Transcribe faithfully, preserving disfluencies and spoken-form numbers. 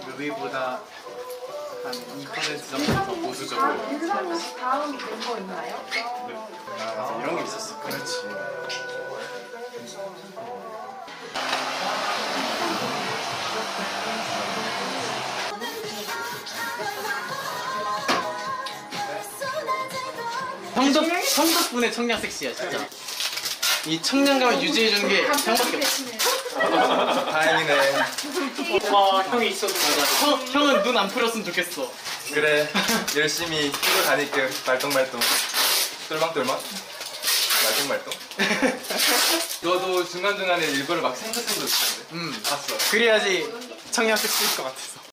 뮤비보다 한 이 퍼센트 정도 더 보수적으로. 인스타그램 다음 멤버 있나요? 아, 맞아. 이런 게 있었어. 그렇지. 형, 덕, 형 덕분에 청량 섹시야 진짜. 이 청량감을 유지해주는 게 형밖에 없어. 다행이네. 와 형이 있어도 맞아. 형, 형은 눈 안 풀었으면 좋겠어. 그래, 열심히 뛰고 다닐게. 말똥말똥. 똘망똘망. 말똥말똥. 너도 중간중간에 일부러 막 생각생각 있었는데. 음 봤어. 그래야지 청량 섹시일 것 같아서.